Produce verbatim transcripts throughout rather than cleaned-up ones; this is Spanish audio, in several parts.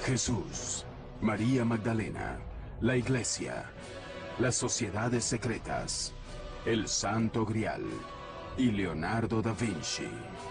Jesús, María Magdalena, la Iglesia, las sociedades secretas, el Santo Grial y Leonardo da Vinci.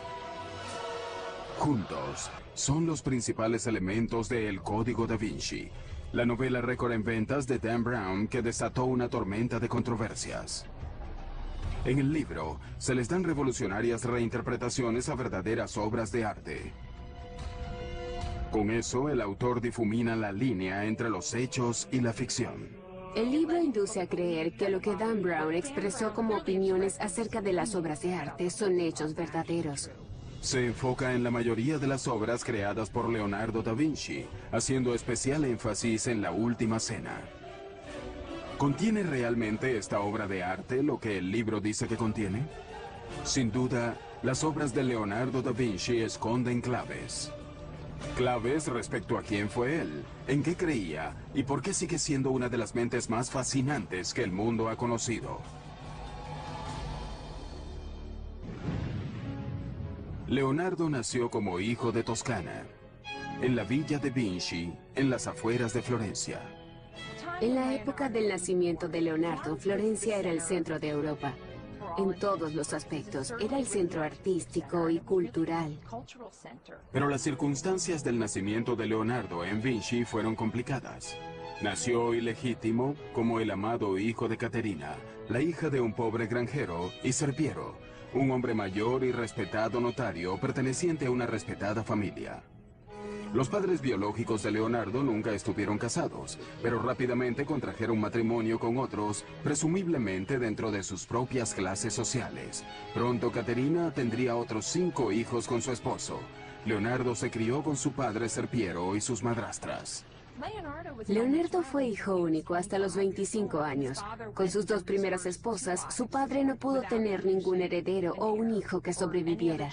Juntos, son los principales elementos de El Código da Vinci, la novela récord en ventas de Dan Brown que desató una tormenta de controversias. En el libro, se les dan revolucionarias reinterpretaciones a verdaderas obras de arte. Con eso, el autor difumina la línea entre los hechos y la ficción. El libro induce a creer que lo que Dan Brown expresó como opiniones acerca de las obras de arte son hechos verdaderos. Se enfoca en la mayoría de las obras creadas por Leonardo da Vinci, haciendo especial énfasis en la Última Cena. ¿Contiene realmente esta obra de arte lo que el libro dice que contiene? Sin duda, las obras de Leonardo da Vinci esconden claves. Claves respecto a quién fue él, en qué creía y por qué sigue siendo una de las mentes más fascinantes que el mundo ha conocido. Leonardo nació como hijo de Toscana, en la villa de Vinci, en las afueras de Florencia. En la época del nacimiento de Leonardo, Florencia era el centro de Europa. En todos los aspectos, era el centro artístico y cultural. Pero las circunstancias del nacimiento de Leonardo en Vinci fueron complicadas. Nació ilegítimo como el amado hijo de Caterina, la hija de un pobre granjero, y Serpiero, un hombre mayor y respetado notario perteneciente a una respetada familia. Los padres biológicos de Leonardo nunca estuvieron casados, pero rápidamente contrajeron matrimonio con otros, presumiblemente dentro de sus propias clases sociales. Pronto Caterina tendría otros cinco hijos con su esposo. Leonardo se crió con su padre Serpiero y sus madrastras. Leonardo fue hijo único hasta los veinticinco años. Con sus dos primeras esposas, su padre no pudo tener ningún heredero o un hijo que sobreviviera.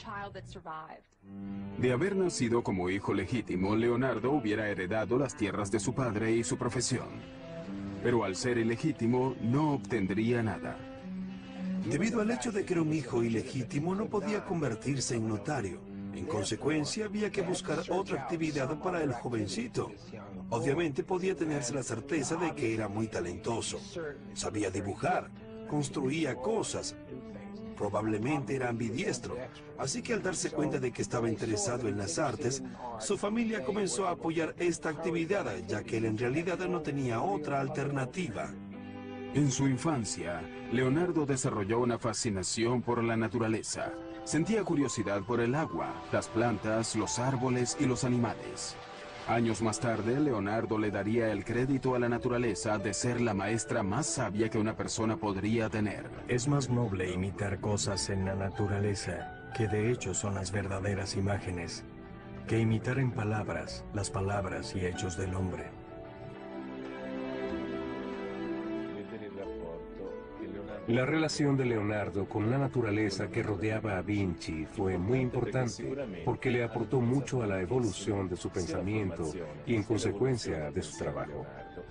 De haber nacido como hijo legítimo, Leonardo hubiera heredado las tierras de su padre y su profesión. Pero al ser ilegítimo, no obtendría nada. Debido al hecho de que era un hijo ilegítimo, no podía convertirse en notario. En consecuencia, había que buscar otra actividad para el jovencito. Obviamente podía tenerse la certeza de que era muy talentoso. Sabía dibujar, construía cosas. Probablemente era ambidiestro. Así que al darse cuenta de que estaba interesado en las artes, su familia comenzó a apoyar esta actividad, ya que él en realidad no tenía otra alternativa. En su infancia, Leonardo desarrolló una fascinación por la naturaleza. Sentía curiosidad por el agua, las plantas, los árboles y los animales. Años más tarde, Leonardo le daría el crédito a la naturaleza de ser la maestra más sabia que una persona podría tener. Es más noble imitar cosas en la naturaleza, que de hecho son las verdaderas imágenes, que imitar en palabras, las palabras y hechos del hombre. La relación de Leonardo con la naturaleza que rodeaba a Vinci fue muy importante porque le aportó mucho a la evolución de su pensamiento y en consecuencia de su trabajo.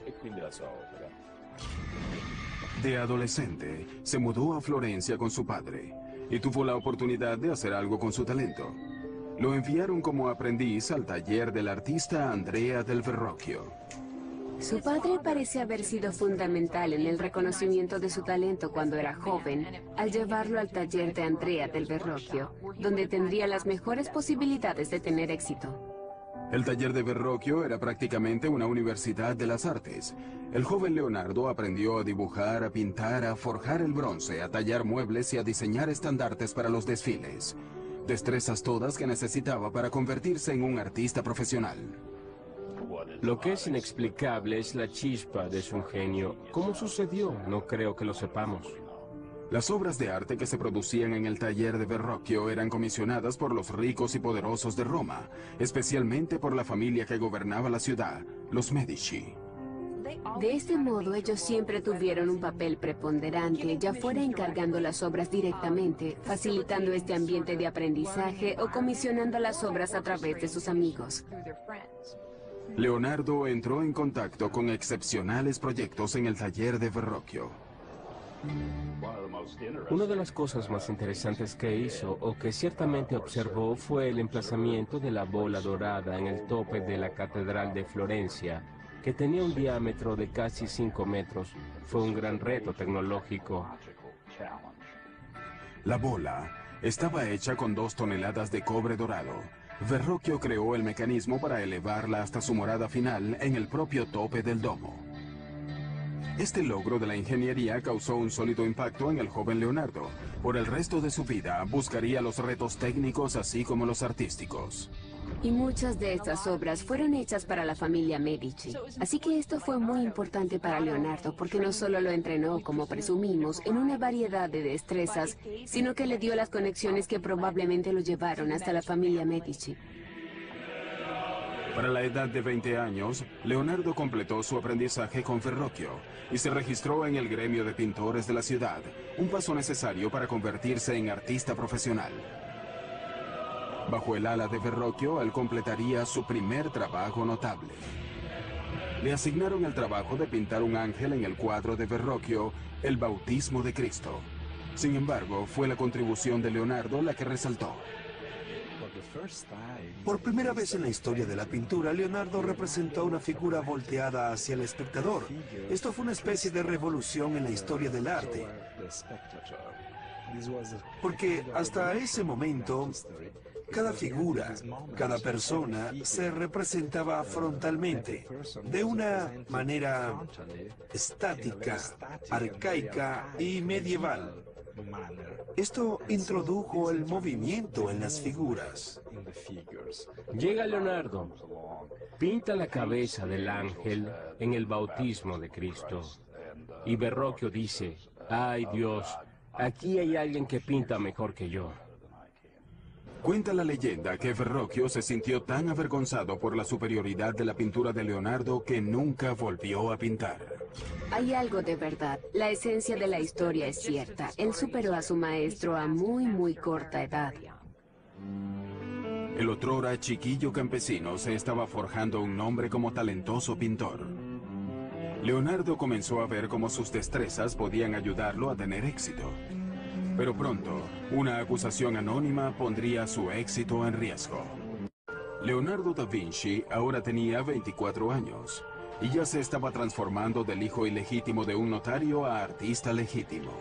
De adolescente, se mudó a Florencia con su padre y tuvo la oportunidad de hacer algo con su talento. Lo enviaron como aprendiz al taller del artista Andrea del Verrocchio. Su padre parece haber sido fundamental en el reconocimiento de su talento cuando era joven, al llevarlo al taller de Andrea del Verrocchio, donde tendría las mejores posibilidades de tener éxito. El taller de Verrocchio era prácticamente una universidad de las artes. El joven Leonardo aprendió a dibujar, a pintar, a forjar el bronce, a tallar muebles y a diseñar estandartes para los desfiles. Destrezas todas que necesitaba para convertirse en un artista profesional. Lo que es inexplicable es la chispa de su ingenio. ¿Cómo sucedió? No creo que lo sepamos. Las obras de arte que se producían en el taller de Verrocchio eran comisionadas por los ricos y poderosos de Roma, especialmente por la familia que gobernaba la ciudad, los Medici. De este modo, ellos siempre tuvieron un papel preponderante, ya fuera encargando las obras directamente, facilitando este ambiente de aprendizaje o comisionando las obras a través de sus amigos. Leonardo entró en contacto con excepcionales proyectos en el taller de Verrocchio. Una de las cosas más interesantes que hizo, o que ciertamente observó, fue el emplazamiento de la bola dorada en el tope de la Catedral de Florencia, que tenía un diámetro de casi cinco metros. Fue un gran reto tecnológico. La bola estaba hecha con dos toneladas de cobre dorado. Verrocchio creó el mecanismo para elevarla hasta su morada final en el propio tope del domo. Este logro de la ingeniería causó un sólido impacto en el joven Leonardo. Por el resto de su vida buscaría los retos técnicos así como los artísticos. Y muchas de estas obras fueron hechas para la familia Medici. Así que esto fue muy importante para Leonardo, porque no solo lo entrenó, como presumimos, en una variedad de destrezas, sino que le dio las conexiones que probablemente lo llevaron hasta la familia Medici. Para la edad de veinte años, Leonardo completó su aprendizaje con Verrocchio y se registró en el gremio de pintores de la ciudad, un paso necesario para convertirse en artista profesional. Bajo el ala de Verrocchio, él completaría su primer trabajo notable. Le asignaron el trabajo de pintar un ángel en el cuadro de Verrocchio, El Bautismo de Cristo. Sin embargo, fue la contribución de Leonardo la que resaltó. Por primera vez en la historia de la pintura, Leonardo representó una figura volteada hacia el espectador. Esto fue una especie de revolución en la historia del arte. Porque hasta ese momento, cada figura, cada persona se representaba frontalmente, de una manera estática, arcaica y medieval. Esto introdujo el movimiento en las figuras. Llega Leonardo, pinta la cabeza del ángel en el bautismo de Cristo. Y Verrocchio dice, ¡ay Dios! Aquí hay alguien que pinta mejor que yo. Cuenta la leyenda que Verrocchio se sintió tan avergonzado por la superioridad de la pintura de Leonardo que nunca volvió a pintar. Hay algo de verdad. La esencia de la historia es cierta. Él superó a su maestro a muy, muy corta edad. El otrora chiquillo campesino se estaba forjando un nombre como talentoso pintor. Leonardo comenzó a ver cómo sus destrezas podían ayudarlo a tener éxito. Pero pronto, una acusación anónima pondría su éxito en riesgo. Leonardo da Vinci ahora tenía veinticuatro años y ya se estaba transformando del hijo ilegítimo de un notario a artista legítimo.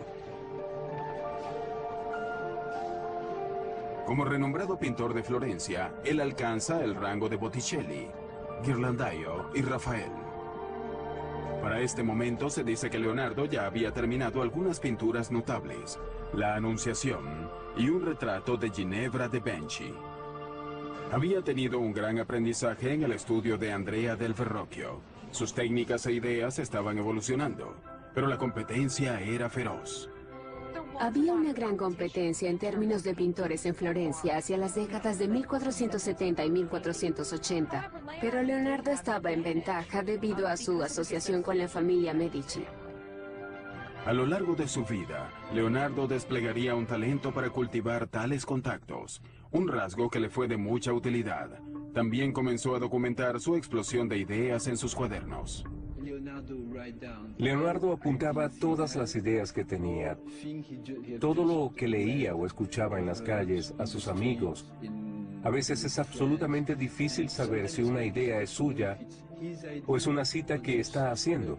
Como renombrado pintor de Florencia, él alcanza el rango de Botticelli, Ghirlandaio y Rafael. Para este momento se dice que Leonardo ya había terminado algunas pinturas notables, la Anunciación y un retrato de Ginevra de Benci. Había tenido un gran aprendizaje en el estudio de Andrea del Verrocchio. Sus técnicas e ideas estaban evolucionando, pero la competencia era feroz. Había una gran competencia en términos de pintores en Florencia hacia las décadas de mil cuatrocientos setenta y mil cuatrocientos ochenta, pero Leonardo estaba en ventaja debido a su asociación con la familia Medici. A lo largo de su vida, Leonardo desplegaría un talento para cultivar tales contactos, un rasgo que le fue de mucha utilidad. También comenzó a documentar su explosión de ideas en sus cuadernos. Leonardo apuntaba todas las ideas que tenía, todo lo que leía o escuchaba en las calles, a sus amigos. A veces es absolutamente difícil saber si una idea es suya o es una cita que está haciendo.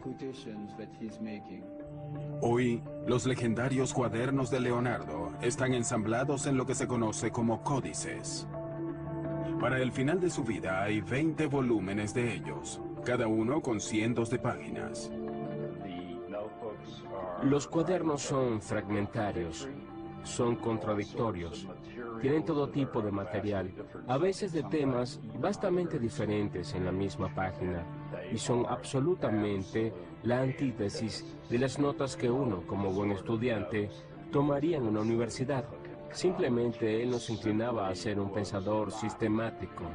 Hoy, los legendarios cuadernos de Leonardo están ensamblados en lo que se conoce como códices. Para el final de su vida hay veinte volúmenes de ellos, cada uno con cientos de páginas. Los cuadernos son fragmentarios, son contradictorios, tienen todo tipo de material, a veces de temas bastante diferentes en la misma página, y son absolutamente la antítesis de las notas que uno, como buen estudiante, tomaría en una universidad. Simplemente él nos inclinaba a ser un pensador sistemático.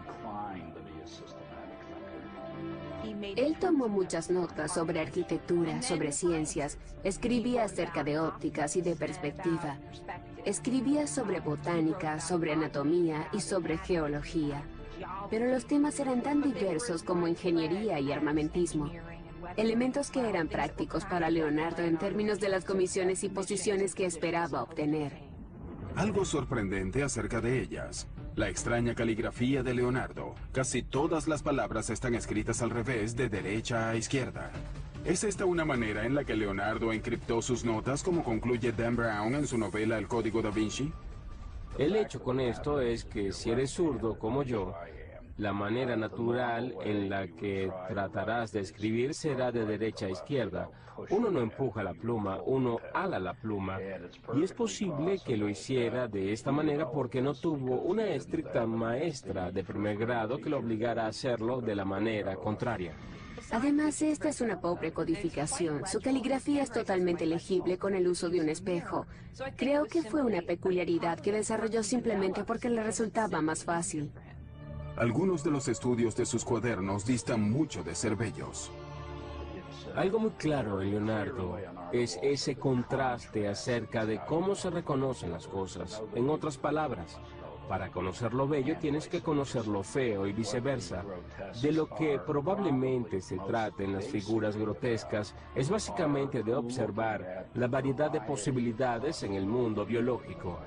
Él tomó muchas notas sobre arquitectura, sobre ciencias, escribía acerca de ópticas y de perspectiva, escribía sobre botánica, sobre anatomía y sobre geología. Pero los temas eran tan diversos como ingeniería y armamentismo. elementos que eran prácticos para Leonardo en términos de las comisiones y posiciones que esperaba obtener. Algo sorprendente acerca de ellas. La extraña caligrafía de Leonardo. Casi todas las palabras están escritas al revés, de derecha a izquierda. ¿Es esta una manera en la que Leonardo encriptó sus notas, como concluye Dan Brown en su novela El Código da Vinci? El hecho con esto es que si eres zurdo como yo, la manera natural en la que tratarás de escribir será de derecha a izquierda. Uno no empuja la pluma, uno ala la pluma. Y es posible que lo hiciera de esta manera porque no tuvo una estricta maestra de primer grado que lo obligara a hacerlo de la manera contraria. Además, esta es una pobre codificación. Su caligrafía es totalmente legible con el uso de un espejo. Creo que fue una peculiaridad que desarrolló simplemente porque le resultaba más fácil. Algunos de los estudios de sus cuadernos distan mucho de ser bellos. Algo muy claro en Leonardo es ese contraste acerca de cómo se reconocen las cosas. En otras palabras, para conocer lo bello tienes que conocer lo feo y viceversa. De lo que probablemente se trata en las figuras grotescas es básicamente de observar la variedad de posibilidades en el mundo biológico.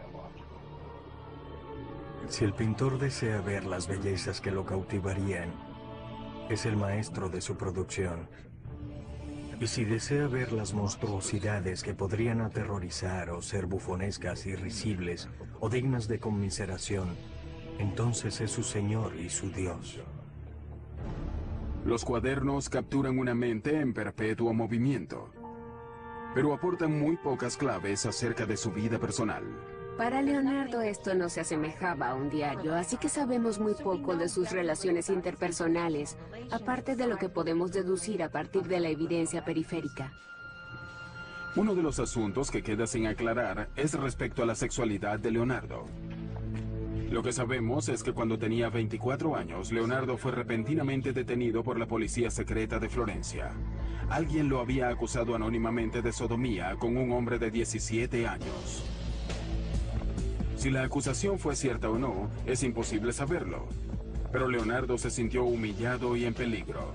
Si el pintor desea ver las bellezas que lo cautivarían, es el maestro de su producción. Y si desea ver las monstruosidades que podrían aterrorizar o ser bufonescas y risibles o dignas de conmiseración, entonces es su Señor y su Dios. Los cuadernos capturan una mente en perpetuo movimiento, pero aportan muy pocas claves acerca de su vida personal. Para Leonardo esto no se asemejaba a un diario, así que sabemos muy poco de sus relaciones interpersonales, aparte de lo que podemos deducir a partir de la evidencia periférica. Uno de los asuntos que queda sin aclarar es respecto a la sexualidad de Leonardo. Lo que sabemos es que cuando tenía veinticuatro años, Leonardo fue repentinamente detenido por la policía secreta de Florencia. Alguien lo había acusado anónimamente de sodomía con un hombre de diecisiete años. Si la acusación fue cierta o no, es imposible saberlo. Pero Leonardo se sintió humillado y en peligro.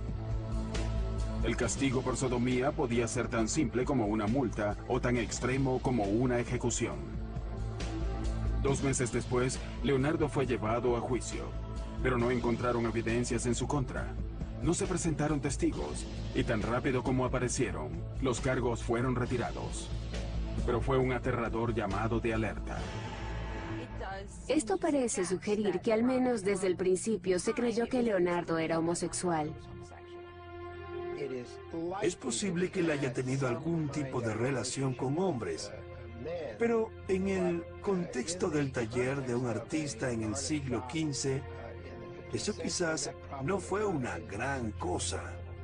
El castigo por sodomía podía ser tan simple como una multa o tan extremo como una ejecución. Dos meses después, Leonardo fue llevado a juicio, pero no encontraron evidencias en su contra. No se presentaron testigos, y tan rápido como aparecieron, los cargos fueron retirados. Pero fue un aterrador llamado de alerta. Esto parece sugerir que al menos desde el principio se creyó que Leonardo era homosexual. Es posible que él haya tenido algún tipo de relación con hombres, pero en el contexto del taller de un artista en el siglo quince, eso quizás no fue una gran cosa.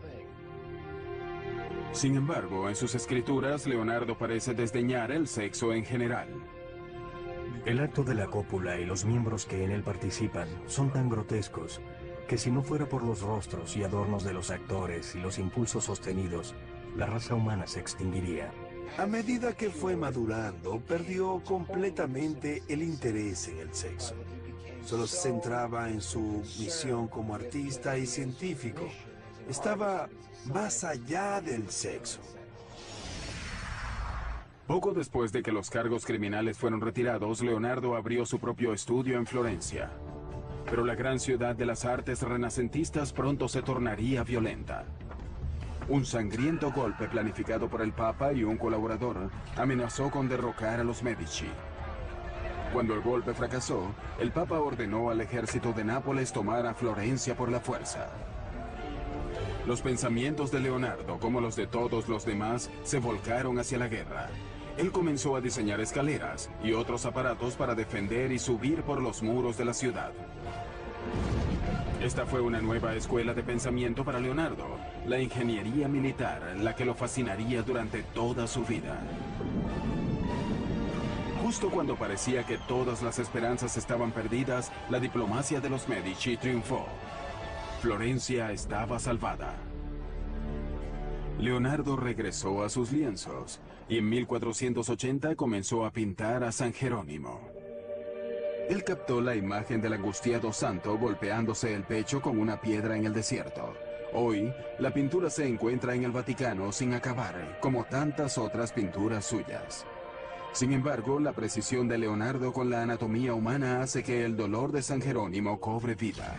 Sin embargo, en sus escrituras, Leonardo parece desdeñar el sexo en general. El acto de la cópula y los miembros que en él participan son tan grotescos que si no fuera por los rostros y adornos de los actores y los impulsos sostenidos, la raza humana se extinguiría. A medida que fue madurando, perdió completamente el interés en el sexo. Solo se centraba en su misión como artista y científico. Estaba más allá del sexo. Poco después de que los cargos criminales fueron retirados, Leonardo abrió su propio estudio en Florencia. Pero la gran ciudad de las artes renacentistas pronto se tornaría violenta. Un sangriento golpe planificado por el Papa y un colaborador amenazó con derrocar a los Medici. Cuando el golpe fracasó, el Papa ordenó al ejército de Nápoles tomar a Florencia por la fuerza. Los pensamientos de Leonardo, como los de todos los demás, se volcaron hacia la guerra. Él comenzó a diseñar escaleras y otros aparatos para defender y subir por los muros de la ciudad. Esta fue una nueva escuela de pensamiento para Leonardo, la ingeniería militar, la que lo fascinaría durante toda su vida. Justo cuando parecía que todas las esperanzas estaban perdidas, la diplomacia de los Medici triunfó. Florencia estaba salvada. Leonardo regresó a sus lienzos y en mil cuatrocientos ochenta comenzó a pintar a San Jerónimo. Él captó la imagen del angustiado santo golpeándose el pecho con una piedra en el desierto. Hoy, la pintura se encuentra en el Vaticano sin acabar, como tantas otras pinturas suyas. Sin embargo, la precisión de Leonardo con la anatomía humana hace que el dolor de San Jerónimo cobre vida.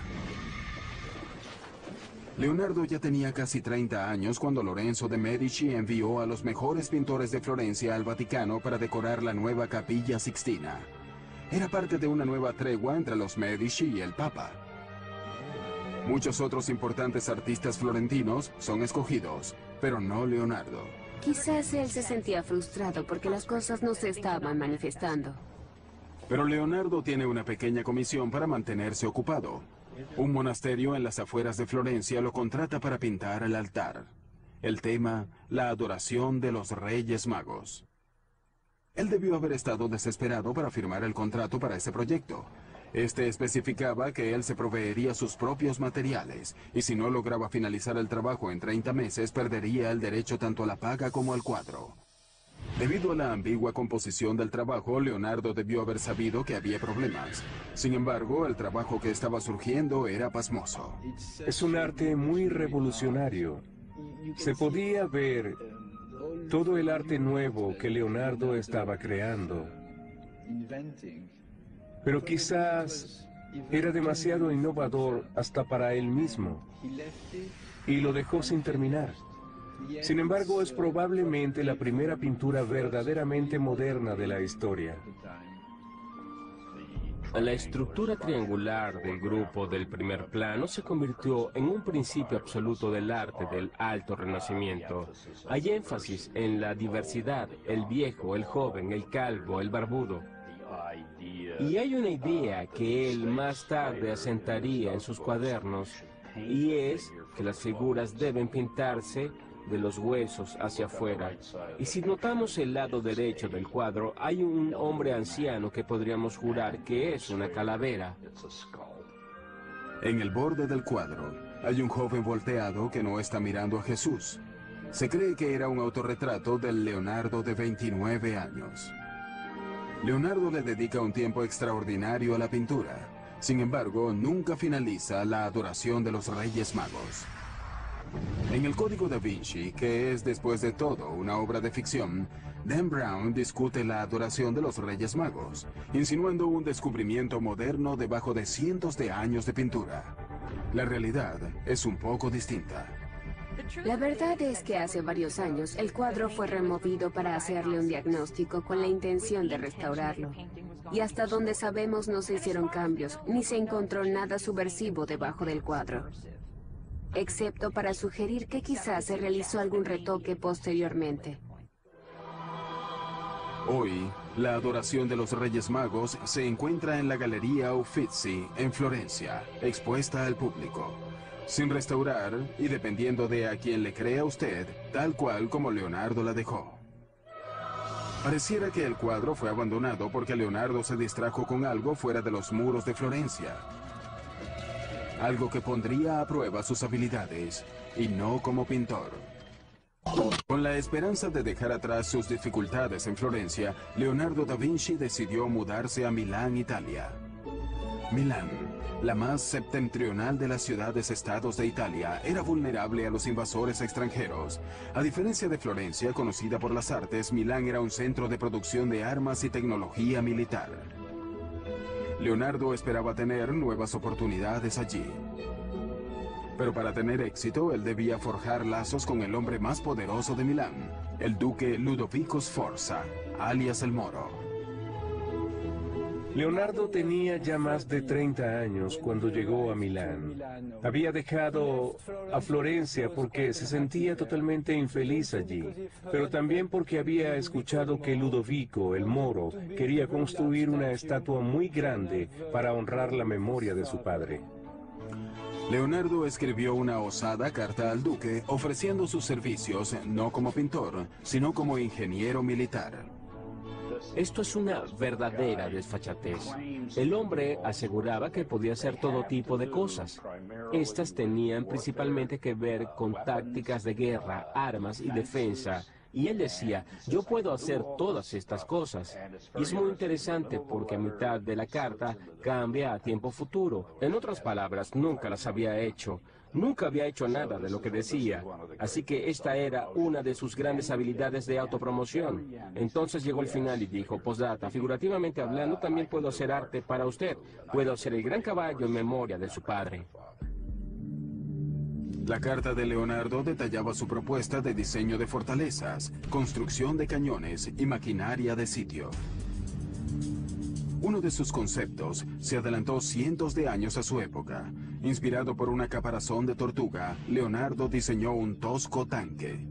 Leonardo ya tenía casi treinta años cuando Lorenzo de Medici envió a los mejores pintores de Florencia al Vaticano para decorar la nueva Capilla Sixtina. Era parte de una nueva tregua entre los Medici y el Papa. Muchos otros importantes artistas florentinos son escogidos, pero no Leonardo. Quizás él se sentía frustrado porque las cosas no se estaban manifestando. Pero Leonardo tiene una pequeña comisión para mantenerse ocupado. Un monasterio en las afueras de Florencia lo contrata para pintar el altar. El tema, la adoración de los Reyes Magos. Él debió haber estado desesperado para firmar el contrato para ese proyecto. Este especificaba que él se proveería sus propios materiales, y si no lograba finalizar el trabajo en treinta meses, perdería el derecho tanto a la paga como al cuadro. Debido a la ambigua composición del trabajo, Leonardo debió haber sabido que había problemas. Sin embargo, el trabajo que estaba surgiendo era pasmoso. Es un arte muy revolucionario. Se podía ver todo el arte nuevo que Leonardo estaba creando. Pero quizás era demasiado innovador hasta para él mismo, y lo dejó sin terminar. Sin embargo, es probablemente la primera pintura verdaderamente moderna de la historia. La estructura triangular del grupo del primer plano se convirtió en un principio absoluto del arte del Alto Renacimiento. Hay énfasis en la diversidad, el viejo, el joven, el calvo, el barbudo. Y hay una idea que él más tarde asentaría en sus cuadernos, y es que las figuras deben pintarse de los huesos hacia afuera. Y si notamos el lado derecho del cuadro, hay un hombre anciano que podríamos jurar que es una calavera. En el borde del cuadro, hay un joven volteado que no está mirando a Jesús. Se cree que era un autorretrato del Leonardo de veintinueve años. Leonardo le dedica un tiempo extraordinario a la pintura. Sin embargo, nunca finaliza la adoración de los Reyes Magos. En el Código da Vinci, que es después de todo una obra de ficción, Dan Brown discute la adoración de los Reyes Magos, insinuando un descubrimiento moderno debajo de cientos de años de pintura. La realidad es un poco distinta. La verdad es que hace varios años el cuadro fue removido para hacerle un diagnóstico con la intención de restaurarlo. Y hasta donde sabemos no se hicieron cambios, ni se encontró nada subversivo debajo del cuadro, excepto para sugerir que quizás se realizó algún retoque posteriormente. Hoy, la adoración de los Reyes Magos se encuentra en la Galería Uffizi, en Florencia, expuesta al público, sin restaurar y dependiendo de a quien le crea usted, tal cual como Leonardo la dejó. Pareciera que el cuadro fue abandonado porque Leonardo se distrajo con algo fuera de los muros de Florencia. Algo que pondría a prueba sus habilidades, y no como pintor. Con la esperanza de dejar atrás sus dificultades en Florencia, Leonardo da Vinci decidió mudarse a Milán, Italia. Milán, la más septentrional de las ciudades-estados de Italia, era vulnerable a los invasores extranjeros. A diferencia de Florencia, conocida por las artes, Milán era un centro de producción de armas y tecnología militar. Leonardo esperaba tener nuevas oportunidades allí. Pero para tener éxito, él debía forjar lazos con el hombre más poderoso de Milán, el duque Ludovico Sforza, alias el Moro. Leonardo tenía ya más de treinta años cuando llegó a Milán. Había dejado a Florencia porque se sentía totalmente infeliz allí, pero también porque había escuchado que Ludovico, el Moro, quería construir una estatua muy grande para honrar la memoria de su padre. Leonardo escribió una osada carta al duque ofreciendo sus servicios no como pintor, sino como ingeniero militar. Esto es una verdadera desfachatez. El hombre aseguraba que podía hacer todo tipo de cosas. Estas tenían principalmente que ver con tácticas de guerra, armas y defensa. Y él decía, yo puedo hacer todas estas cosas. Y es muy interesante porque mitad de la carta cambia a tiempo futuro. En otras palabras, nunca las había hecho. Nunca había hecho nada de lo que decía, así que esta era una de sus grandes habilidades de autopromoción. Entonces llegó el final y dijo, postdata, figurativamente hablando, también puedo hacer arte para usted. Puedo ser el gran caballo en memoria de su padre. La carta de Leonardo detallaba su propuesta de diseño de fortalezas, construcción de cañones y maquinaria de sitio. Uno de sus conceptos se adelantó cientos de años a su época. Inspirado por una caparazón de tortuga, Leonardo diseñó un tosco tanque.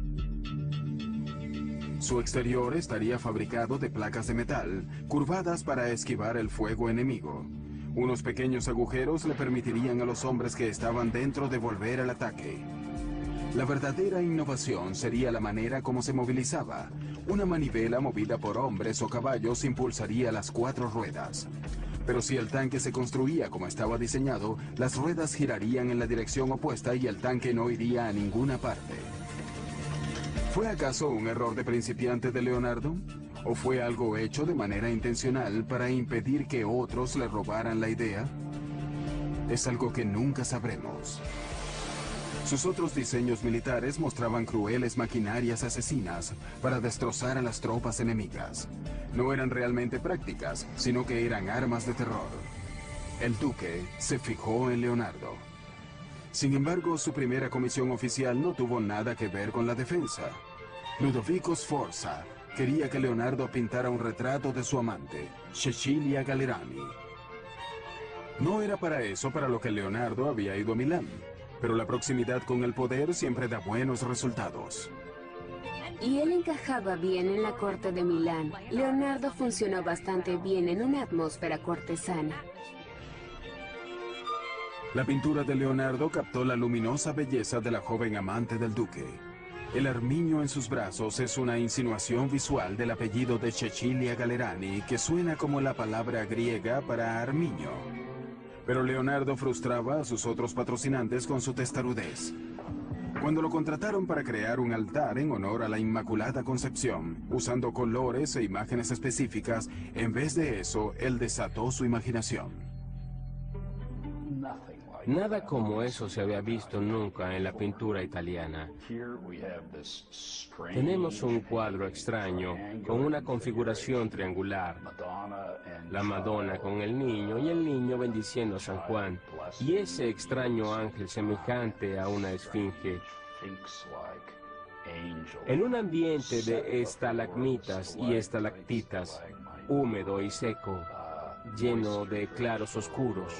Su exterior estaría fabricado de placas de metal, curvadas para esquivar el fuego enemigo. Unos pequeños agujeros le permitirían a los hombres que estaban dentro devolver el ataque. La verdadera innovación sería la manera como se movilizaba. Una manivela movida por hombres o caballos impulsaría las cuatro ruedas. Pero si el tanque se construía como estaba diseñado, las ruedas girarían en la dirección opuesta y el tanque no iría a ninguna parte. ¿Fue acaso un error de principiante de Leonardo? ¿O fue algo hecho de manera intencional para impedir que otros le robaran la idea? Es algo que nunca sabremos. Sus otros diseños militares mostraban crueles maquinarias asesinas para destrozar a las tropas enemigas. No eran realmente prácticas, sino que eran armas de terror. El duque se fijó en Leonardo. Sin embargo, su primera comisión oficial no tuvo nada que ver con la defensa. Ludovico Sforza quería que Leonardo pintara un retrato de su amante, Cecilia Gallerani. No era para eso para lo que Leonardo había ido a Milán, pero la proximidad con el poder siempre da buenos resultados. Y él encajaba bien en la corte de Milán. Leonardo funcionó bastante bien en una atmósfera cortesana. La pintura de Leonardo captó la luminosa belleza de la joven amante del duque. El armiño en sus brazos es una insinuación visual del apellido de Cecilia Gallerani, que suena como la palabra griega para armiño. Pero Leonardo frustraba a sus otros patrocinantes con su testarudez. Cuando lo contrataron para crear un altar en honor a la Inmaculada Concepción, usando colores e imágenes específicas, en vez de eso, él desató su imaginación. Nada como eso se había visto nunca en la pintura italiana. Tenemos un cuadro extraño con una configuración triangular. La Madonna con el niño y el niño bendiciendo a San Juan. Y ese extraño ángel semejante a una esfinge. En un ambiente de estalagmitas y estalactitas, húmedo y seco, lleno de claros oscuros.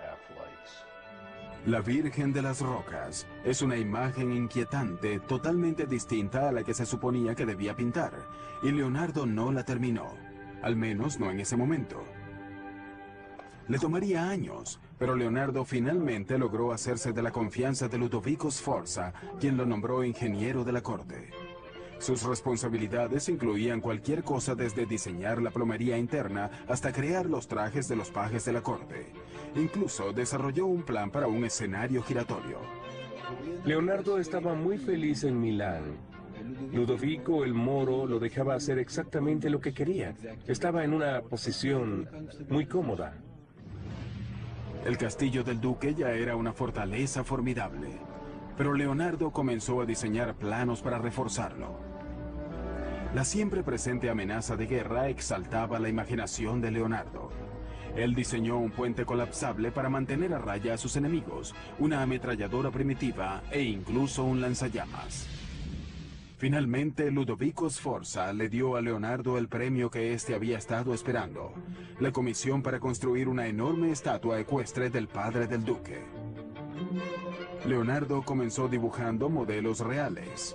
La Virgen de las Rocas es una imagen inquietante, totalmente distinta a la que se suponía que debía pintar, y Leonardo no la terminó, al menos no en ese momento. Le tomaría años, pero Leonardo finalmente logró hacerse de la confianza de Ludovico Sforza, quien lo nombró ingeniero de la corte. Sus responsabilidades incluían cualquier cosa desde diseñar la plomería interna hasta crear los trajes de los pajes de la corte. Incluso desarrolló un plan para un escenario giratorio. Leonardo estaba muy feliz en Milán. Ludovico el Moro lo dejaba hacer exactamente lo que quería. Estaba en una posición muy cómoda. El castillo del duque ya era una fortaleza formidable, pero Leonardo comenzó a diseñar planos para reforzarlo. La siempre presente amenaza de guerra exaltaba la imaginación de Leonardo. Él diseñó un puente colapsable para mantener a raya a sus enemigos, una ametralladora primitiva e incluso un lanzallamas. Finalmente, Ludovico Sforza le dio a Leonardo el premio que éste había estado esperando, la comisión para construir una enorme estatua ecuestre del padre del duque. Leonardo comenzó dibujando modelos reales.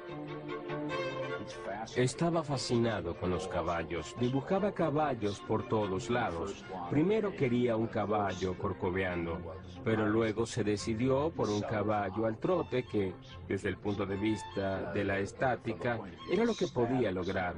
Estaba fascinado con los caballos. Dibujaba caballos por todos lados. Primero quería un caballo corcoveando, pero luego se decidió por un caballo al trote que, desde el punto de vista de la estática, era lo que podía lograr.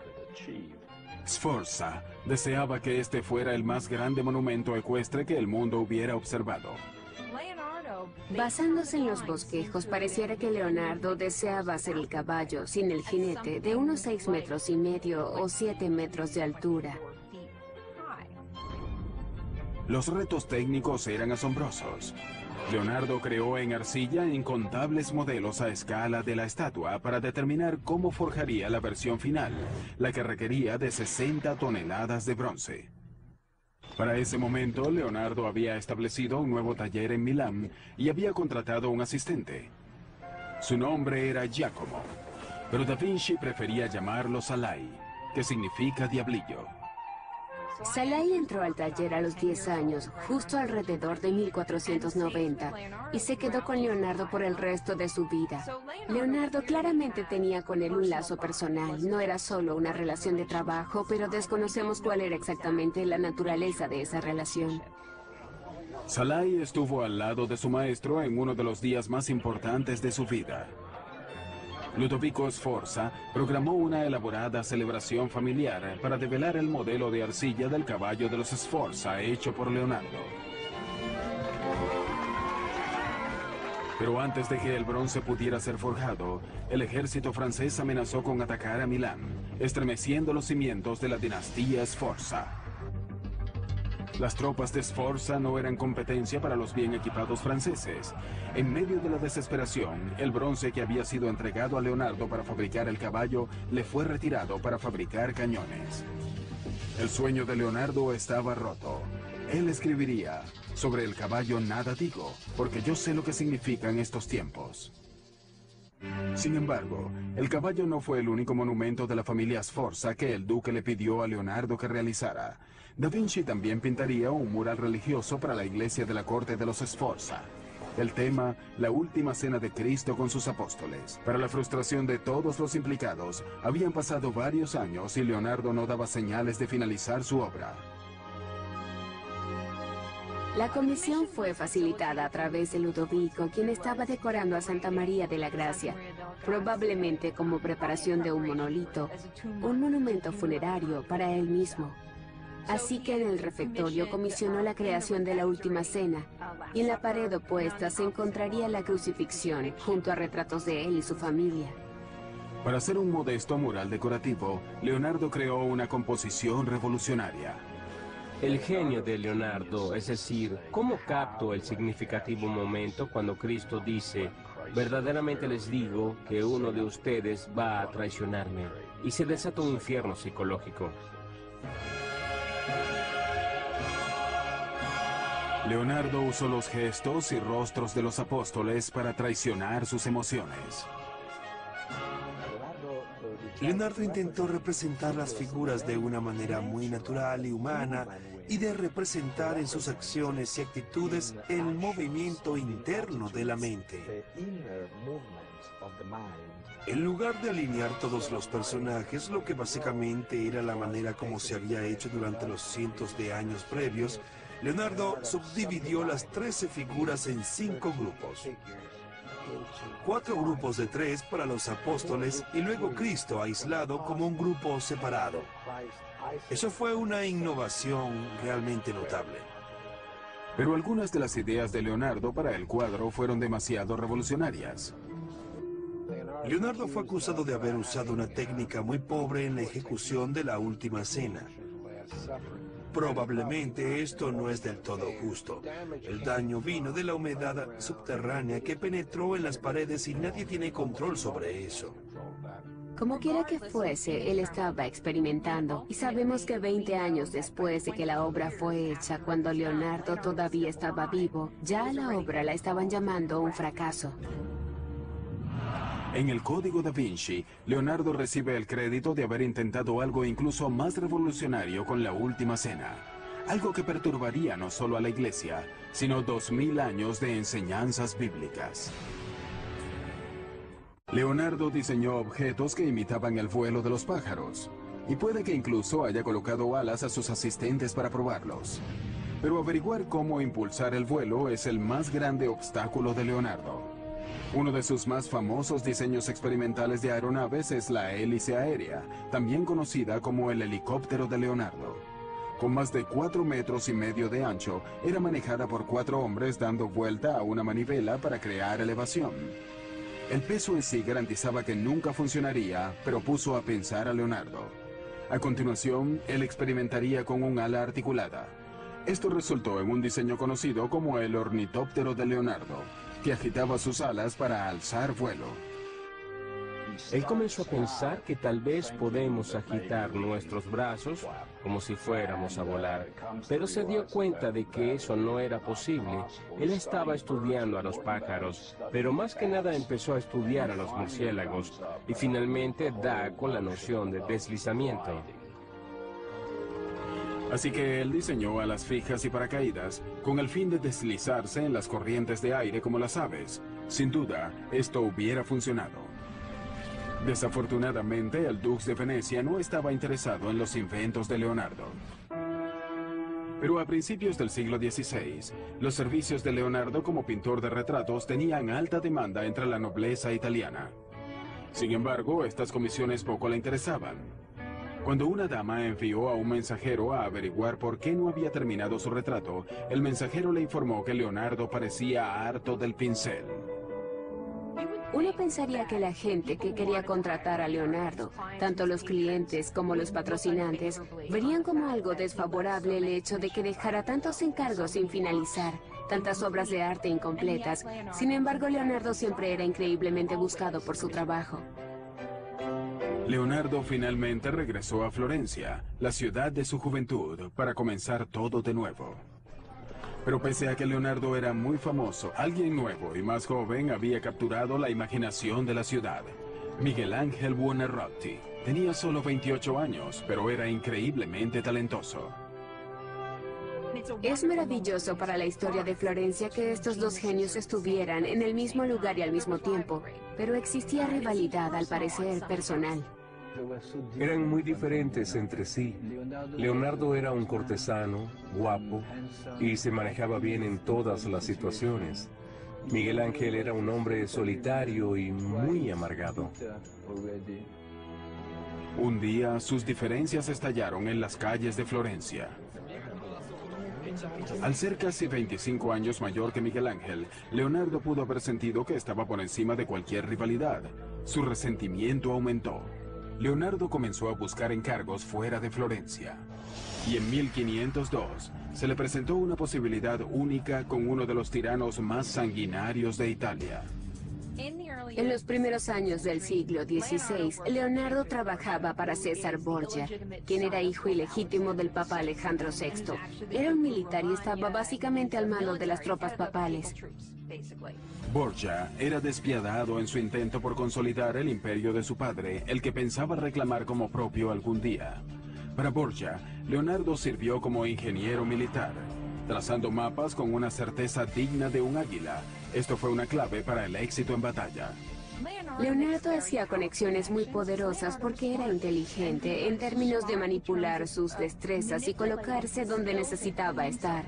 Sforza deseaba que este fuera el más grande monumento ecuestre que el mundo hubiera observado. Basándose en los bosquejos, pareciera que Leonardo deseaba ser el caballo, sin el jinete, de unos seis metros y medio o siete metros de altura. Los retos técnicos eran asombrosos. Leonardo creó en arcilla incontables modelos a escala de la estatua para determinar cómo forjaría la versión final, la que requería de sesenta toneladas de bronce. Para ese momento, Leonardo había establecido un nuevo taller en Milán y había contratado un asistente. Su nombre era Giacomo, pero Da Vinci prefería llamarlo Salai, que significa diablillo. Salai entró al taller a los diez años, justo alrededor de mil cuatrocientos noventa, y se quedó con Leonardo por el resto de su vida. Leonardo claramente tenía con él un lazo personal, no era solo una relación de trabajo, pero desconocemos cuál era exactamente la naturaleza de esa relación. Salai estuvo al lado de su maestro en uno de los días más importantes de su vida. Ludovico Sforza programó una elaborada celebración familiar para develar el modelo de arcilla del caballo de los Sforza hecho por Leonardo. Pero antes de que el bronce pudiera ser forjado, el ejército francés amenazó con atacar a Milán, estremeciendo los cimientos de la dinastía Sforza. Las tropas de Sforza no eran competencia para los bien equipados franceses. En medio de la desesperación, el bronce que había sido entregado a Leonardo para fabricar el caballo le fue retirado para fabricar cañones. El sueño de Leonardo estaba roto. Él escribiría: sobre el caballo nada digo, porque yo sé lo que significan estos tiempos. Sin embargo, el caballo no fue el único monumento de la familia Sforza que el duque le pidió a Leonardo que realizara. Da Vinci también pintaría un mural religioso para la iglesia de la corte de los Sforza. El tema, la última cena de Cristo con sus apóstoles. Para la frustración de todos los implicados, habían pasado varios años y Leonardo no daba señales de finalizar su obra. La comisión fue facilitada a través de Ludovico, quien estaba decorando a Santa María de la Gracia, probablemente como preparación de un monolito, un monumento funerario para él mismo. Así que en el refectorio comisionó la creación de la Última Cena, y en la pared opuesta se encontraría la crucifixión, junto a retratos de él y su familia. Para hacer un modesto mural decorativo, Leonardo creó una composición revolucionaria. El genio de Leonardo, es decir, cómo capto el significativo momento cuando Cristo dice: verdaderamente les digo que uno de ustedes va a traicionarme, y se desata un infierno psicológico. Leonardo usó los gestos y rostros de los apóstoles para traicionar sus emociones. Leonardo intentó representar las figuras de una manera muy natural y humana y de representar en sus acciones y actitudes el movimiento interno de la mente. En lugar de alinear todos los personajes, lo que básicamente era la manera como se había hecho durante los cientos de años previos, Leonardo subdividió las trece figuras en cinco grupos. Cuatro grupos de tres para los apóstoles y luego Cristo aislado como un grupo separado. Eso fue una innovación realmente notable. Pero algunas de las ideas de Leonardo para el cuadro fueron demasiado revolucionarias. Leonardo fue acusado de haber usado una técnica muy pobre en la ejecución de la Última Cena. Probablemente esto no es del todo justo. El daño vino de la humedad subterránea que penetró en las paredes y nadie tiene control sobre eso. Como quiera que fuese, él estaba experimentando, y sabemos que veinte años después de que la obra fue hecha, cuando Leonardo todavía estaba vivo, ya a la obra la estaban llamando un fracaso. En el Código Da Vinci, Leonardo recibe el crédito de haber intentado algo incluso más revolucionario con la Última Cena. Algo que perturbaría no solo a la Iglesia, sino dos mil años de enseñanzas bíblicas. Leonardo diseñó objetos que imitaban el vuelo de los pájaros, y puede que incluso haya colocado alas a sus asistentes para probarlos. Pero averiguar cómo impulsar el vuelo es el más grande obstáculo de Leonardo. Uno de sus más famosos diseños experimentales de aeronaves es la hélice aérea, también conocida como el helicóptero de Leonardo. Con más de cuatro metros y medio de ancho, era manejada por cuatro hombres dando vuelta a una manivela para crear elevación. El peso en sí garantizaba que nunca funcionaría, pero puso a pensar a Leonardo. A continuación, él experimentaría con un ala articulada. Esto resultó en un diseño conocido como el ornitóptero de Leonardo, que agitaba sus alas para alzar vuelo. Él comenzó a pensar que tal vez podemos agitar nuestros brazos como si fuéramos a volar, pero se dio cuenta de que eso no era posible. Él estaba estudiando a los pájaros, pero más que nada empezó a estudiar a los murciélagos y finalmente da con la noción de deslizamiento. Así que él diseñó alas fijas y paracaídas con el fin de deslizarse en las corrientes de aire como las aves. Sin duda, esto hubiera funcionado. Desafortunadamente, el Dux de Venecia no estaba interesado en los inventos de Leonardo. Pero a principios del siglo dieciséis, los servicios de Leonardo como pintor de retratos tenían alta demanda entre la nobleza italiana. Sin embargo, estas comisiones poco le interesaban. Cuando una dama envió a un mensajero a averiguar por qué no había terminado su retrato, el mensajero le informó que Leonardo parecía harto del pincel. Uno pensaría que la gente que quería contratar a Leonardo, tanto los clientes como los patrocinantes, verían como algo desfavorable el hecho de que dejara tantos encargos sin finalizar, tantas obras de arte incompletas. Sin embargo, Leonardo siempre era increíblemente buscado por su trabajo. Leonardo finalmente regresó a Florencia, la ciudad de su juventud, para comenzar todo de nuevo. Pero pese a que Leonardo era muy famoso, alguien nuevo y más joven había capturado la imaginación de la ciudad. Miguel Ángel Buonarroti. Tenía solo veintiocho años, pero era increíblemente talentoso. Es maravilloso para la historia de Florencia que estos dos genios estuvieran en el mismo lugar y al mismo tiempo, pero existía rivalidad, al parecer, personal. Eran muy diferentes entre sí. Leonardo era un cortesano, guapo, y se manejaba bien en todas las situaciones. Miguel Ángel era un hombre solitario y muy amargado. Un día, sus diferencias estallaron en las calles de Florencia. Al ser casi veinticinco años mayor que Miguel Ángel, Leonardo pudo haber sentido que estaba por encima de cualquier rivalidad. Su resentimiento aumentó. Leonardo comenzó a buscar encargos fuera de Florencia. Y en mil quinientos dos se le presentó una posibilidad única con uno de los tiranos más sanguinarios de Italia. En los primeros años del siglo dieciséis, Leonardo trabajaba para César Borgia, quien era hijo ilegítimo del Papa Alejandro sexto. Era un militar y estaba básicamente al mando de las tropas papales. Borgia era despiadado en su intento por consolidar el imperio de su padre, el que pensaba reclamar como propio algún día. Para Borgia, Leonardo sirvió como ingeniero militar, trazando mapas con una certeza digna de un águila. Esto fue una clave para el éxito en batalla. Leonardo hacía conexiones muy poderosas porque era inteligente en términos de manipular sus destrezas y colocarse donde necesitaba estar.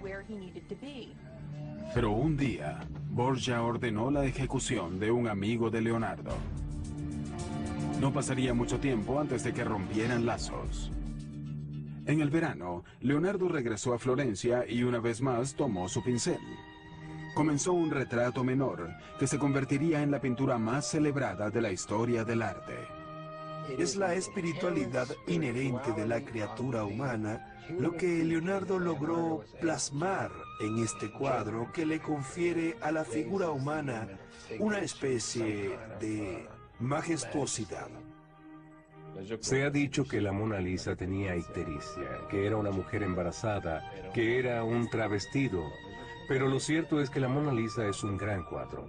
Pero un día, Borgia ordenó la ejecución de un amigo de Leonardo. No pasaría mucho tiempo antes de que rompieran lazos. En el verano, Leonardo regresó a Florencia y una vez más tomó su pincel. Comenzó un retrato menor que se convertiría en la pintura más celebrada de la historia del arte. Es la espiritualidad inherente de la criatura humana lo que Leonardo logró plasmar en este cuadro que le confiere a la figura humana una especie de majestuosidad. Se ha dicho que la Mona Lisa tenía ictericia, que era una mujer embarazada, que era un travestido, pero lo cierto es que la Mona Lisa es un gran cuadro.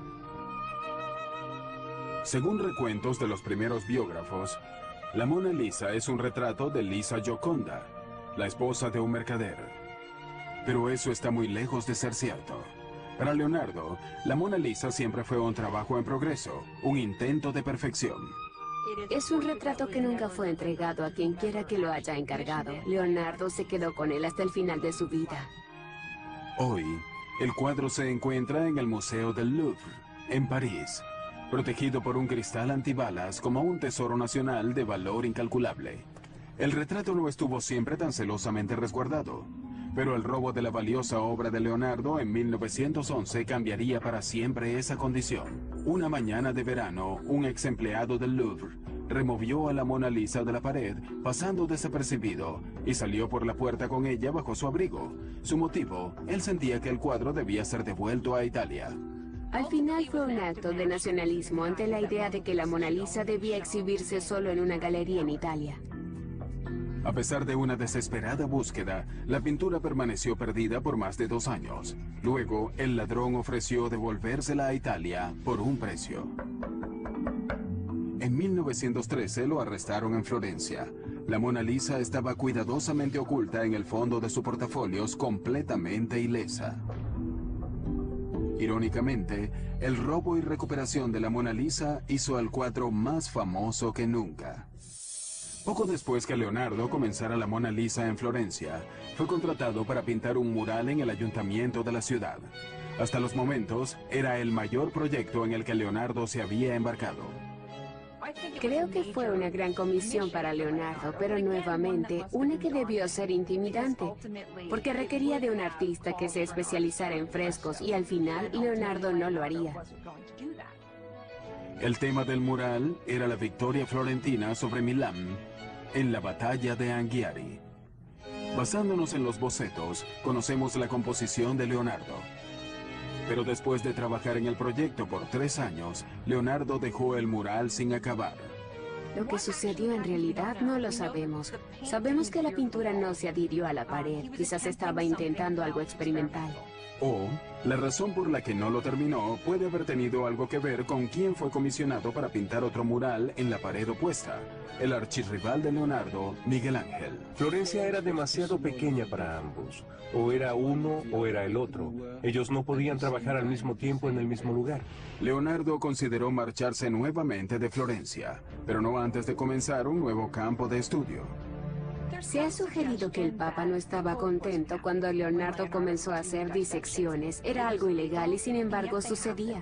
Según recuentos de los primeros biógrafos, la Mona Lisa es un retrato de Lisa Gioconda, la esposa de un mercader. Pero eso está muy lejos de ser cierto. Para Leonardo, la Mona Lisa siempre fue un trabajo en progreso, un intento de perfección. Es un retrato que nunca fue entregado a quien quiera que lo haya encargado. Leonardo se quedó con él hasta el final de su vida. Hoy, el cuadro se encuentra en el Museo del Louvre, en París, protegido por un cristal antibalas como un tesoro nacional de valor incalculable. El retrato no estuvo siempre tan celosamente resguardado, pero el robo de la valiosa obra de Leonardo en mil novecientos once cambiaría para siempre esa condición. Una mañana de verano, un ex empleado del Louvre removió a la Mona Lisa de la pared, pasando desapercibido, y salió por la puerta con ella bajo su abrigo. Su motivo, él sentía que el cuadro debía ser devuelto a Italia. Al final fue un acto de nacionalismo ante la idea de que la Mona Lisa debía exhibirse solo en una galería en Italia. A pesar de una desesperada búsqueda, la pintura permaneció perdida por más de dos años. Luego, el ladrón ofreció devolvérsela a Italia por un precio. En mil novecientos trece lo arrestaron en Florencia. La Mona Lisa estaba cuidadosamente oculta en el fondo de su portafolios, completamente ilesa. Irónicamente, el robo y recuperación de la Mona Lisa hizo al cuadro más famoso que nunca. Poco después que Leonardo comenzara la Mona Lisa en Florencia, fue contratado para pintar un mural en el ayuntamiento de la ciudad. Hasta los momentos, era el mayor proyecto en el que Leonardo se había embarcado. Creo que fue una gran comisión para Leonardo, pero nuevamente, una que debió ser intimidante, porque requería de un artista que se especializara en frescos y al final Leonardo no lo haría. El tema del mural era la victoria florentina sobre Milán en la batalla de Anghiari. Basándonos en los bocetos, conocemos la composición de Leonardo. Pero después de trabajar en el proyecto por tres años, Leonardo dejó el mural sin acabar. Lo que sucedió en realidad no lo sabemos. Sabemos que la pintura no se adhirió a la pared, quizás estaba intentando algo experimental. O, la razón por la que no lo terminó puede haber tenido algo que ver con quién fue comisionado para pintar otro mural en la pared opuesta, el archirrival de Leonardo, Miguel Ángel. Florencia era demasiado pequeña para ambos. O era uno o era el otro. Ellos no podían trabajar al mismo tiempo en el mismo lugar. Leonardo consideró marcharse nuevamente de Florencia, pero no antes de comenzar un nuevo campo de estudio. Se ha sugerido que el Papa no estaba contento cuando Leonardo comenzó a hacer disecciones. Era algo ilegal y sin embargo sucedía.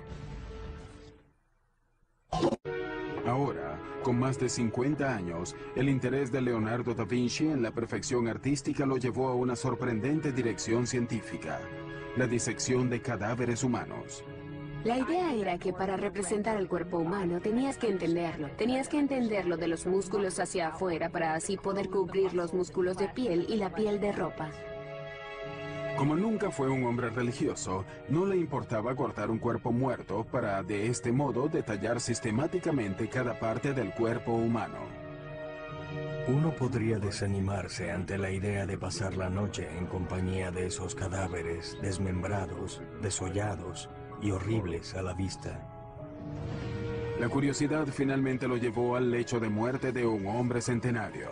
Ahora, con más de cincuenta años, el interés de Leonardo da Vinci en la perfección artística lo llevó a una sorprendente dirección científica: la disección de cadáveres humanos. La idea era que para representar el cuerpo humano tenías que entenderlo. Tenías que entenderlo de los músculos hacia afuera para así poder cubrir los músculos de piel y la piel de ropa. Como nunca fue un hombre religioso, no le importaba cortar un cuerpo muerto para, de este modo, detallar sistemáticamente cada parte del cuerpo humano. Uno podría desanimarse ante la idea de pasar la noche en compañía de esos cadáveres desmembrados, desollados y horribles a la vista. La curiosidad finalmente lo llevó al lecho de muerte de un hombre centenario.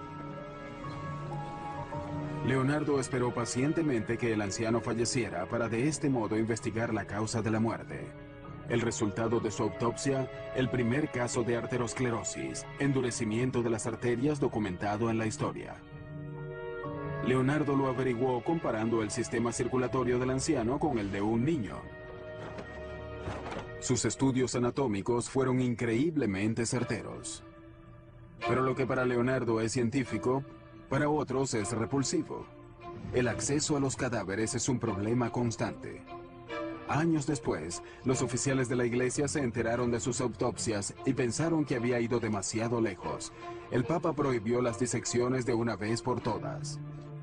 Leonardo esperó pacientemente que el anciano falleciera para de este modo investigar la causa de la muerte. El resultado de su autopsia, el primer caso de arteriosclerosis, endurecimiento de las arterias documentado en la historia. Leonardo lo averiguó comparando el sistema circulatorio del anciano con el de un niño. Sus estudios anatómicos fueron increíblemente certeros. Pero lo que para Leonardo es científico, para otros es repulsivo. El acceso a los cadáveres es un problema constante. Años después, los oficiales de la iglesia se enteraron de sus autopsias y pensaron que había ido demasiado lejos. El Papa prohibió las disecciones de una vez por todas.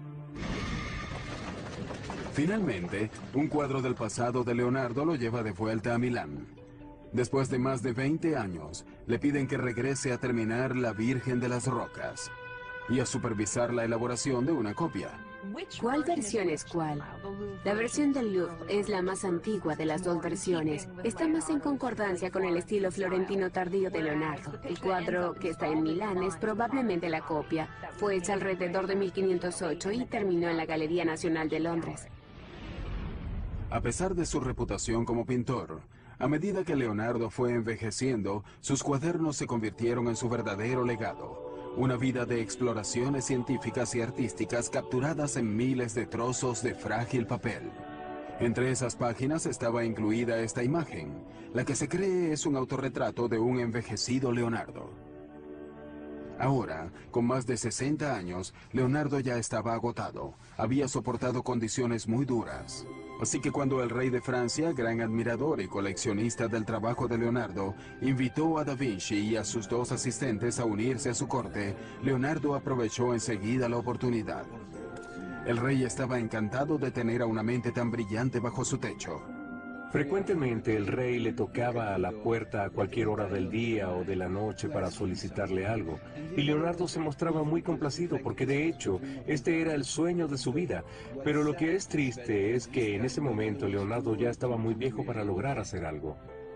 Finalmente, un cuadro del pasado de Leonardo lo lleva de vuelta a Milán. Después de más de veinte años, le piden que regrese a terminar La Virgen de las Rocas y a supervisar la elaboración de una copia. ¿Cuál versión es cuál? La versión del Louvre es la más antigua de las dos versiones. Está más en concordancia con el estilo florentino tardío de Leonardo. El cuadro que está en Milán es probablemente la copia. Fue hecha alrededor de mil quinientos ocho y terminó en la Galería Nacional de Londres. A pesar de su reputación como pintor, a medida que Leonardo fue envejeciendo, sus cuadernos se convirtieron en su verdadero legado. Una vida de exploraciones científicas y artísticas capturadas en miles de trozos de frágil papel. Entre esas páginas estaba incluida esta imagen, la que se cree es un autorretrato de un envejecido Leonardo. Ahora, con más de sesenta años, Leonardo ya estaba agotado. Había soportado condiciones muy duras. Así que cuando el rey de Francia, gran admirador y coleccionista del trabajo de Leonardo, invitó a Da Vinci y a sus dos asistentes a unirse a su corte, Leonardo aprovechó enseguida la oportunidad. El rey estaba encantado de tener a una mente tan brillante bajo su techo. Frecuentemente el rey le tocaba a la puerta a cualquier hora del día o de la noche para solicitarle algo, y Leonardo se mostraba muy complacido porque de hecho este era el sueño de su vida. Pero lo que es triste es que en ese momento Leonardo ya estaba muy viejo para lograr hacer algo.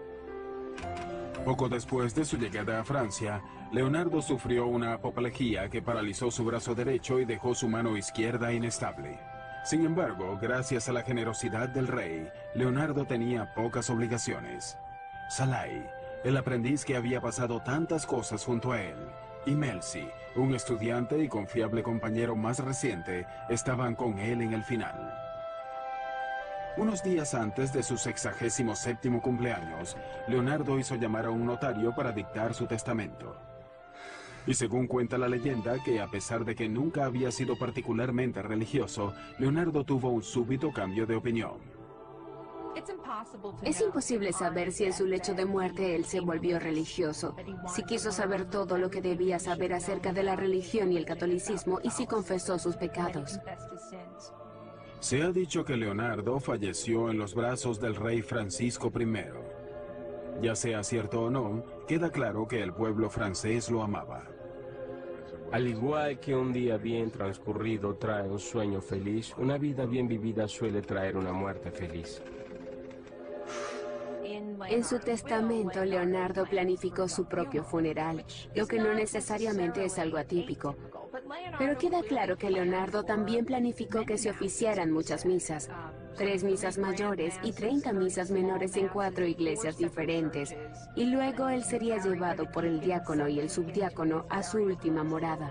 Poco después de su llegada a Francia, Leonardo sufrió una apoplejía que paralizó su brazo derecho y dejó su mano izquierda inestable. Sin embargo, gracias a la generosidad del rey, Leonardo tenía pocas obligaciones. Salai, el aprendiz que había pasado tantas cosas junto a él, y Melzi, un estudiante y confiable compañero más reciente, estaban con él en el final. Unos días antes de su sexagésimo séptimo cumpleaños, Leonardo hizo llamar a un notario para dictar su testamento. Y según cuenta la leyenda, que a pesar de que nunca había sido particularmente religioso, Leonardo tuvo un súbito cambio de opinión. Es imposible saber si en su lecho de muerte él se volvió religioso, si quiso saber todo lo que debía saber acerca de la religión y el catolicismo y si confesó sus pecados. Se ha dicho que Leonardo falleció en los brazos del rey Francisco primero. Ya sea cierto o no, queda claro que el pueblo francés lo amaba. Al igual que un día bien transcurrido trae un sueño feliz, una vida bien vivida suele traer una muerte feliz. En su testamento, Leonardo planificó su propio funeral, lo que no necesariamente es algo atípico. Pero queda claro que Leonardo también planificó que se oficiaran muchas misas, tres misas mayores y treinta misas menores en cuatro iglesias diferentes, y luego él sería llevado por el diácono y el subdiácono a su última morada.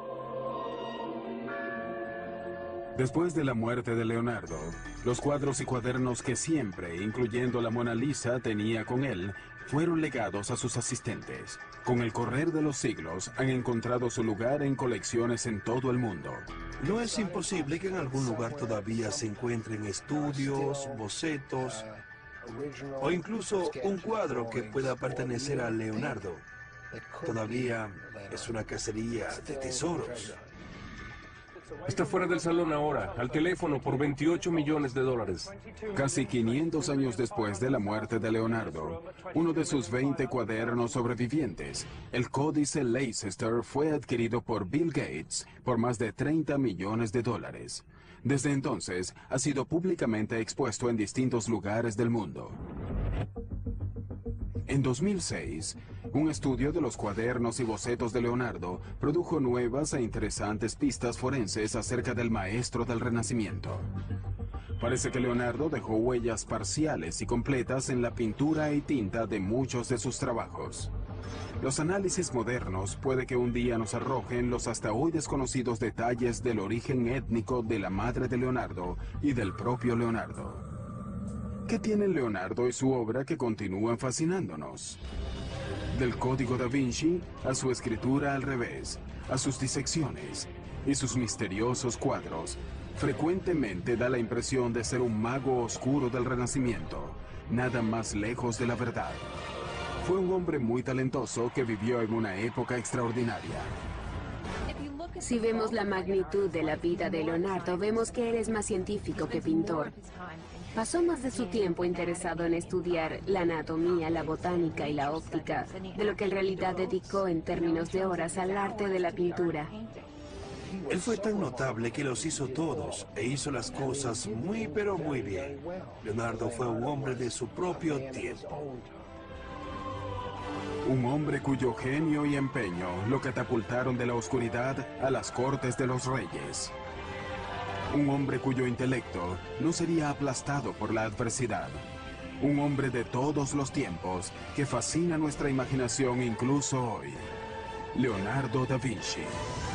Después de la muerte de Leonardo, los cuadros y cuadernos que siempre, incluyendo la Mona Lisa, tenía con él, fueron legados a sus asistentes. Con el correr de los siglos, han encontrado su lugar en colecciones en todo el mundo. No es imposible que en algún lugar todavía se encuentren estudios, bocetos, o incluso un cuadro que pueda pertenecer a Leonardo. Todavía es una cacería de tesoros. Está fuera del salón ahora, al teléfono por veintiocho millones de dólares. Casi quinientos años después de la muerte de Leonardo, uno de sus veinte cuadernos sobrevivientes, el Códice Leicester, fue adquirido por Bill Gates por más de treinta millones de dólares. Desde entonces, ha sido públicamente expuesto en distintos lugares del mundo. En dos mil seis, un estudio de los cuadernos y bocetos de Leonardo produjo nuevas e interesantes pistas forenses acerca del maestro del Renacimiento. Parece que Leonardo dejó huellas parciales y completas en la pintura y tinta de muchos de sus trabajos. Los análisis modernos puede que un día nos arrojen los hasta hoy desconocidos detalles del origen étnico de la madre de Leonardo y del propio Leonardo. ¿Qué tienen Leonardo y su obra que continúan fascinándonos? Del Código da Vinci a su escritura al revés, a sus disecciones y sus misteriosos cuadros, frecuentemente da la impresión de ser un mago oscuro del Renacimiento, nada más lejos de la verdad. Fue un hombre muy talentoso que vivió en una época extraordinaria. Si vemos la magnitud de la vida de Leonardo, vemos que él es más científico que pintor. Pasó más de su tiempo interesado en estudiar la anatomía, la botánica y la óptica, de lo que en realidad dedicó en términos de horas al arte de la pintura. Él fue tan notable que los hizo todos e hizo las cosas muy pero muy bien. Leonardo fue un hombre de su propio tiempo. Un hombre cuyo genio y empeño lo catapultaron de la oscuridad a las cortes de los reyes. Un hombre cuyo intelecto no sería aplastado por la adversidad. Un hombre de todos los tiempos que fascina nuestra imaginación incluso hoy. Leonardo da Vinci.